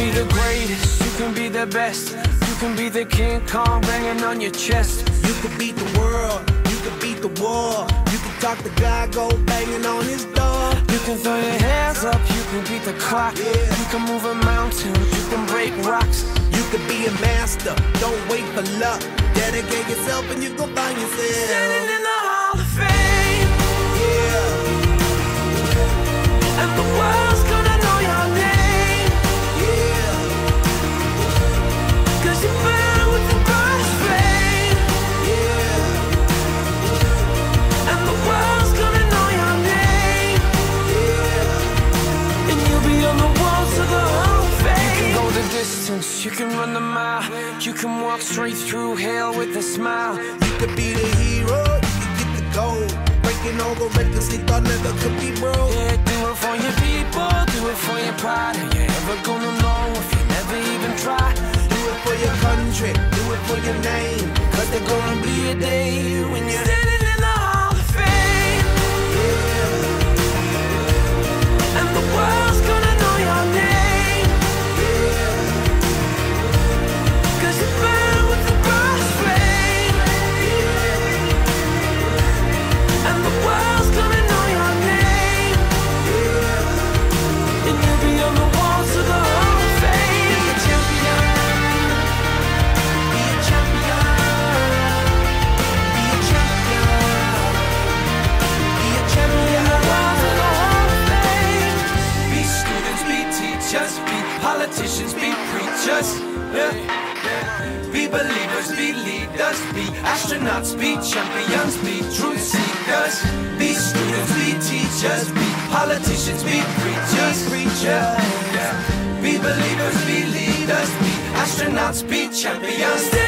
be the greatest, you can be the best. You can be the King Kong banging on your chest. You can beat the world, you can beat the war. You can talk to God, go banging on his door. You can throw your hands up, you can beat the clock. You can move a mountain, you can break rocks. You can be a master, don't wait for luck. Dedicate yourself and you gon' find yourself Standing in the Hall of Fame. Yeah, And the world's gonna know your name. yeah, 'Cause you burn with the first flame. yeah, And the world's gonna know your name. yeah. And you'll be on the walls of the Hall of Fame. You can go the distance, you can run the mile. You can walk straight through hell with a smile. You could be the hero, you can get the gold. Breaking all the records they thought never could be broke. Yeah, do it for your people, do it for your pride. Are you ever gonna know if you never even try? Do it for your country, do it for your name. Cause there's gonna be a day when you're Standing in the Hall of Fame. And the world's gonna know your name. 'Cause you burn with the first flame. And the world's gonna know your name. And you'll be on the walls of the Hall of Fame. Be a champion. Be a champion. Be a champion. Be a champion. The walls of the Hall of Fame. Be students, be teachers, be politicians, be preachers. Yeah. Be believers, be leaders, be astronauts, be champions, be truth seekers. Be students, be teachers, be politicians, be preachers. Yeah. Be believers, be leaders, be astronauts, be champions.